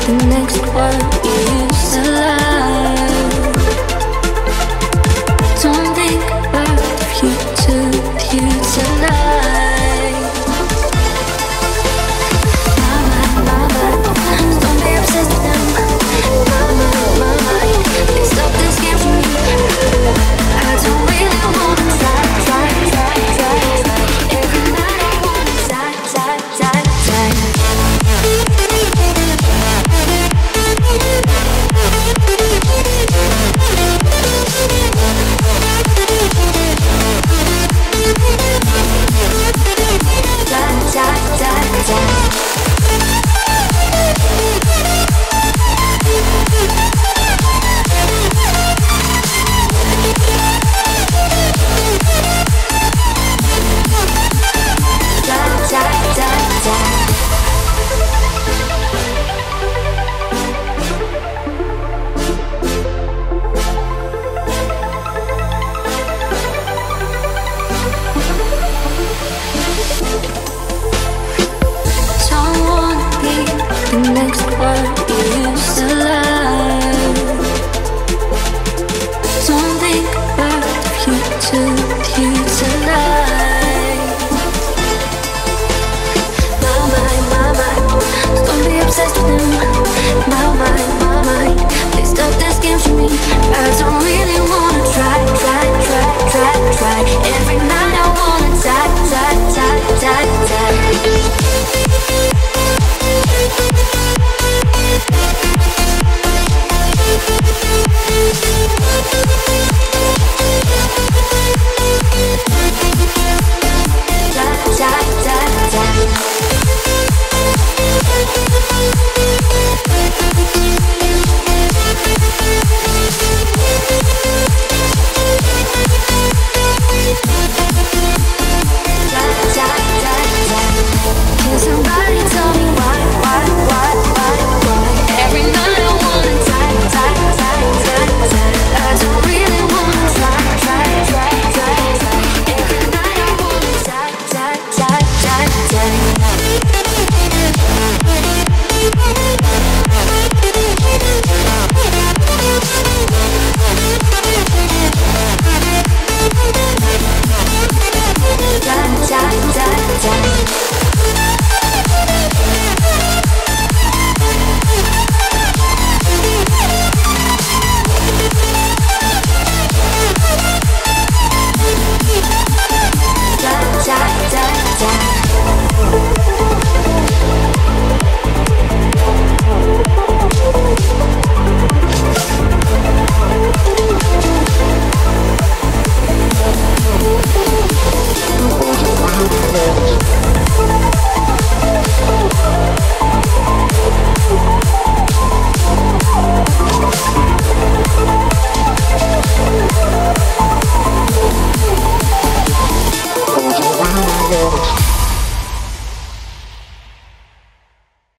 the next one is alive. Don't think about the future with you tonight. Mama, don't be obsessed with them. Mama, please stop this game for me. I don't really wanna try. Every night I wanna die. The next one is alive. Don't think about the future with you tonight. My mind, don't be obsessed with them. My mind, please stop this game for me. I don't really wanna try. Every night I wanna die. Can somebody tell me why? Every night I wanna die. I don't really wanna try. Every night I wanna Wow.